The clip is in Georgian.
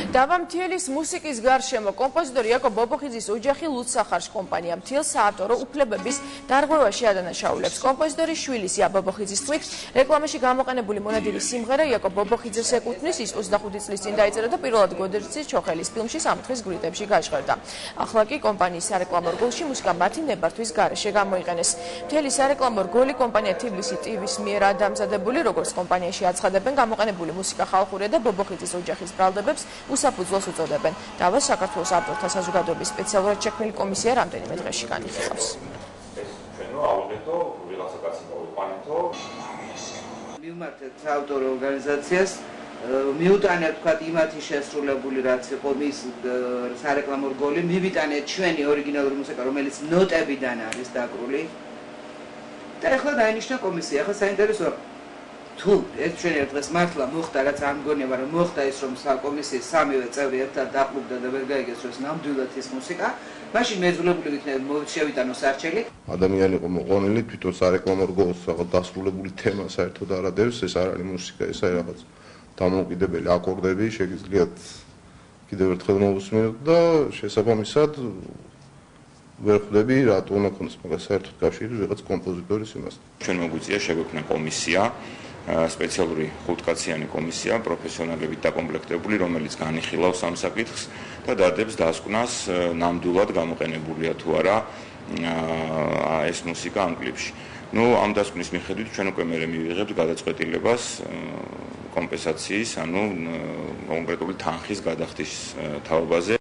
დავამთიელის მუსიკის გარშემო კომპოზიტორი იაკობ ბობოხიძის ოჯახი ლუდსახარს კომპანია მთელ საავტორო უფლებების დარღვევაში ადანაშაულებს. კომპოზიტორის შვილის ია ბობოხიძის თქმით, რეკლამაში გამოყენებული მონადირის სიმღერა იაკობ ბობოხიძეს ეკუთვნის, ის 25 წლის წინ დაიწერა და პირველად გოდერძის ჩოხელის ფილმში სამთხის გვირაბში გაჟღერდა. ახლა კი კომპანიის სარეკლამო რგოლში მუსიკა მათი ნებართვის გარეშე გამოიყენეს. მთელი სარეკლამო რგოლი კომპანია თბილისი TV-ს მიერ დამზადებული, როგორც კომპანიაში აცხადებენ, გამოყენებული მუსიკა ხალხურია და ბობოხიძის ოჯახის ბრალდებებს უსაფუძვლოს უწოდებენ. დავას საქართველოს ავტორთა საზოგადოების სპეციალურად შექმნილი კომისია რამდენიმე დღეში განიხილავს. მივმართეთ საავტორო ორგანიზაციას, მიუტანეთ თქვათ იმათი შესრულებული რაც იყო მის სარეკლამო რგოლი, მივიტანეთ ჩვენი ორიგინალური მუსიკა, რომელიც ნოტებიდან არის დაკრული. და ახლა დაინიშნა კომისია. ახლა საინტერესოა თუ ეს ჩვენი დღეს მართლა მოხდა, რაც არ მგონია, მაგრამ მოხდა ის, რომ კომისიის სამივე წევრი ერთად დაყრდნობა და ვერ გაიგეს ნამდვილად ის მუსიკა, მაშინ მეძულებული ვიქნებით შევიტანოს არჩელი. ადამიანი იყო მოყოლილი თვითონ სარეკლამო რგოლს რაღაც დასრულებული თემა საერთოდ არ ადევს, ეს არ არის მუსიკა, ეს არის რაღაც დამოუკიდებელი აკორდები, შეგიძლიათ კიდევ ერთხელ მოვუსმინოთ და შესაბამისად ვერ ხვდები რატო უნდა ქონდეს მაგას საერთოდ კავშირი რაღაც კომპოზიტორის იმასთან. ჩვენ მოგვიწია შეგვექმნა კომისია, სპეციალური ხუთკაციანი კომისია, პროფესიონალებით დაკომპლექტებული, რომელიც განიხილავს ამ საკითხს და დადებს დასკვნას ნამდვილად გამოყენებულია თუ არა ეს მუსიკა ამ კლიპში. ამ დასკვნის მიხედვით ჩვენ უკვე მერე მივიღებთ გადაწყვეტილებას კომპენსაციის, კონკრეტული თანხის გადახდის თაობაზე